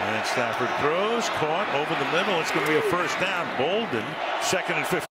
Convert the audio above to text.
And Stafford throws, caught over the middle. It's going to be a first down. Boldin, 2nd and 15.